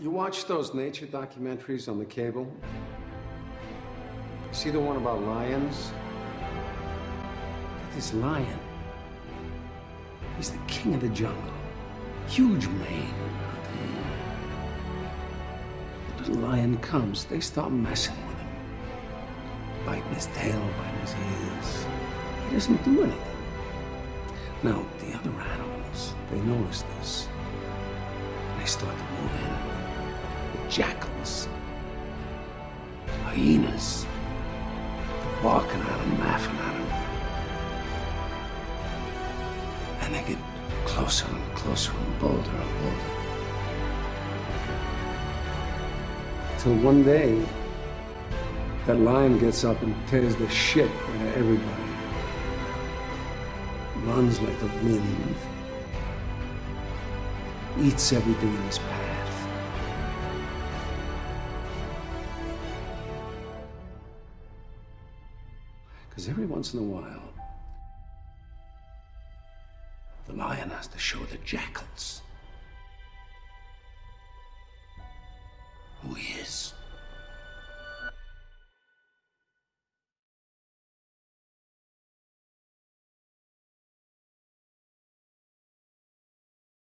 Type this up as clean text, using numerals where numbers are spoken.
You watch those nature documentaries on the cable? See the one about lions? This lion, he's the king of the jungle. Huge mane out there. The little lion comes, they start messing with him. Biting his tail, biting his ears. He doesn't do anything. Now, the other animals, they notice this. And they start to move in. The jackals, hyenas, they're barking at him, laughing at him. And they get closer and closer and bolder and bolder. Till one day, that lion gets up and tears the shit out of everybody. Runs like the wind. Eats everything in his path. Because every once in a while, the lion has to show the jackals